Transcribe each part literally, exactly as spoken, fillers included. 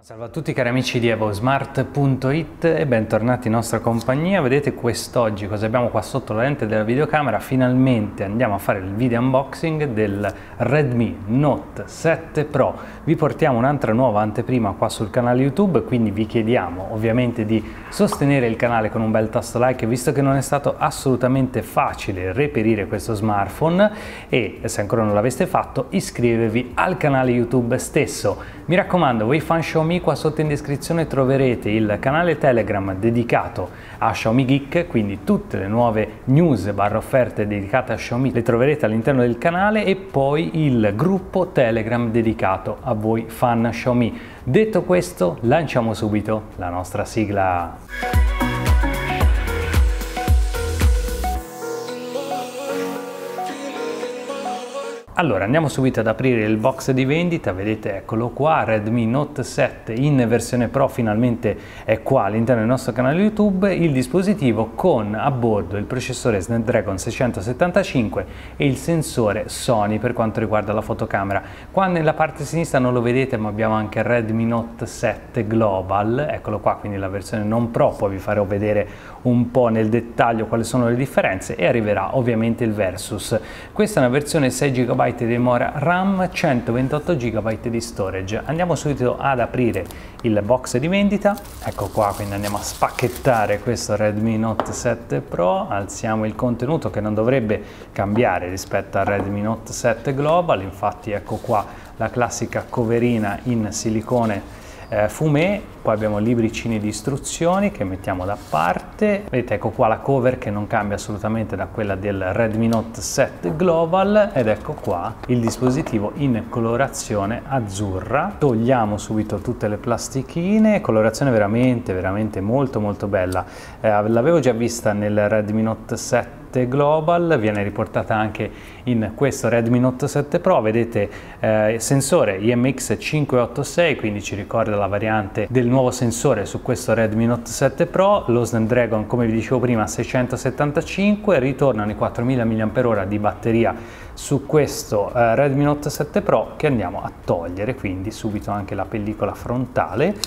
Salve a tutti cari amici di evosmart punto it e bentornati in nostra compagnia. Vedete quest'oggi cosa abbiamo qua sotto la lente della videocamera? Finalmente andiamo a fare il video unboxing del Redmi Note sette Pro. Vi portiamo un'altra nuova anteprima qua sul canale YouTube, quindi vi chiediamo ovviamente di sostenere il canale con un bel tasto like, visto che non è stato assolutamente facile reperire questo smartphone, e se ancora non l'aveste fatto iscrivetevi al canale YouTube stesso. Mi raccomando, voi fan Xiaomi, qua sotto in descrizione troverete il canale Telegram dedicato a Xiaomi Geek, quindi tutte le nuove news barra offerte dedicate a Xiaomi le troverete all'interno del canale, e poi il gruppo Telegram dedicato a voi fan Xiaomi. Detto questo, lanciamo subito la nostra sigla. Allora, andiamo subito ad aprire il box di vendita. Vedete, eccolo qua, Redmi Note sette in versione Pro finalmente è qua all'interno del nostro canale YouTube. Il dispositivo con a bordo il processore Snapdragon seicentosettantacinque e il sensore Sony per quanto riguarda la fotocamera. Qua nella parte sinistra non lo vedete, ma abbiamo anche Redmi Note sette Global, eccolo qua, quindi la versione non Pro. Poi vi farò vedere un po' nel dettaglio quali sono le differenze, e arriverà ovviamente il Versus. Questa è una versione sei giga di memoria RAM, centoventotto giga di storage. Andiamo subito ad aprire il box di vendita. Ecco qua, quindi andiamo a spacchettare questo Redmi Note sette Pro. Alziamo il contenuto, che non dovrebbe cambiare rispetto al Redmi Note sette Global. Infatti ecco qua la classica coverina in silicone Eh, fumé, poi abbiamo libricini di istruzioni che mettiamo da parte. Vedete, ecco qua la cover che non cambia assolutamente da quella del Redmi Note sette Global, ed ecco qua il dispositivo in colorazione azzurra. Togliamo subito tutte le plastichine, colorazione veramente veramente molto molto bella. Eh, l'avevo già vista nel Redmi Note sette Global, viene riportata anche in questo Redmi Note sette Pro. Vedete, eh, sensore I M X cinquecentottantasei, quindi ci ricorda la variante del nuovo sensore su questo Redmi Note sette Pro. Lo Snapdragon, come vi dicevo prima, seicentosettantacinque, ritornano i quattromila milliamperi orari di batteria su questo eh, Redmi Note sette Pro, che andiamo a togliere, quindi subito anche la pellicola frontale.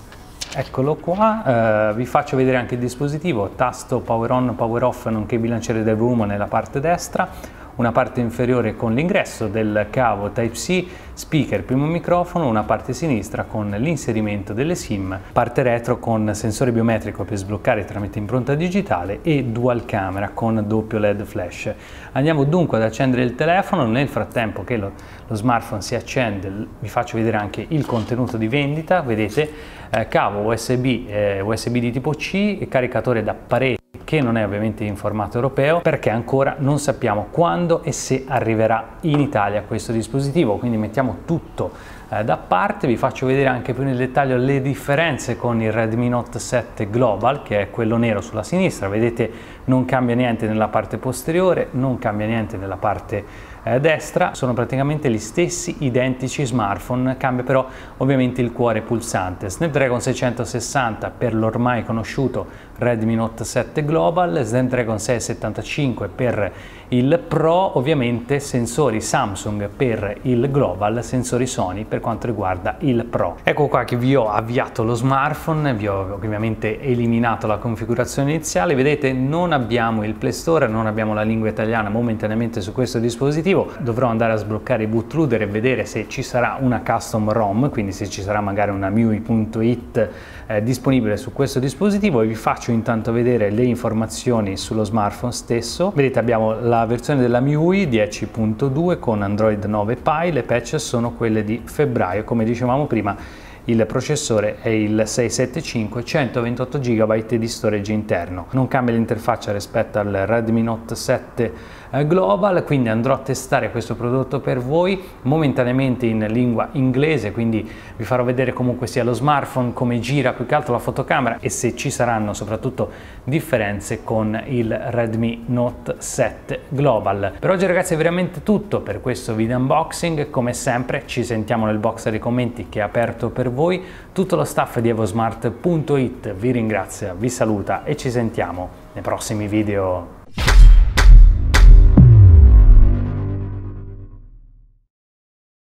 Eccolo qua, eh, vi faccio vedere anche il dispositivo: tasto power on, power off, nonché bilanciere del volume nella parte destra, una parte inferiore con l'ingresso del cavo Type C, speaker, primo microfono, una parte sinistra con l'inserimento delle SIM, parte retro con sensore biometrico per sbloccare tramite impronta digitale e dual camera con doppio L E D flash. Andiamo dunque ad accendere il telefono. Nel frattempo che lo, lo smartphone si accende, vi faccio vedere anche il contenuto di vendita. Vedete, eh, cavo U S B, eh, U S B di tipo C, e caricatore da parete, che non è ovviamente in formato europeo, perché ancora non sappiamo quando e se arriverà in Italia questo dispositivo, quindi mettiamo tutto eh, da parte. Vi faccio vedere anche più nel dettaglio le differenze con il Redmi Note sette Global, che è quello nero sulla sinistra. Vedete, non cambia niente nella parte posteriore, non cambia niente nella parte eh, destra, sono praticamente gli stessi identici smartphone, cambia però ovviamente il cuore pulsante. Snapdragon seicentosessanta per l'ormai conosciuto Redmi Note sette Global, Snapdragon seicentosettantacinque per il Pro, ovviamente sensori Samsung per il Global, sensori Sony per quanto riguarda il Pro. Ecco qua che vi ho avviato lo smartphone, vi ho ovviamente eliminato la configurazione iniziale. Vedete, non abbiamo il Play Store, non abbiamo la lingua italiana momentaneamente su questo dispositivo. Dovrò andare a sbloccare i bootloader e vedere se ci sarà una custom ROM, quindi se ci sarà magari una M I U I punto it eh, disponibile su questo dispositivo. E vi faccio intanto vedere le informazioni sullo smartphone stesso. Vedete, abbiamo la versione della M I U I dieci punto due con Android nove Pie, le patch sono quelle di febbraio. Come dicevamo prima, il processore è il seicentosettantacinque, centoventotto giga di storage interno. Non cambia l'interfaccia rispetto al Redmi Note sette Global, quindi andrò a testare questo prodotto per voi momentaneamente in lingua inglese, quindi vi farò vedere comunque sia lo smartphone, come gira più che altro la fotocamera, e se ci saranno soprattutto differenze con il Redmi Note sette Global. Per oggi ragazzi è veramente tutto per questo video unboxing. Come sempre ci sentiamo nel box dei commenti che è aperto per voi. Tutto lo staff di evosmart punto it vi ringrazia, vi saluta e ci sentiamo nei prossimi video.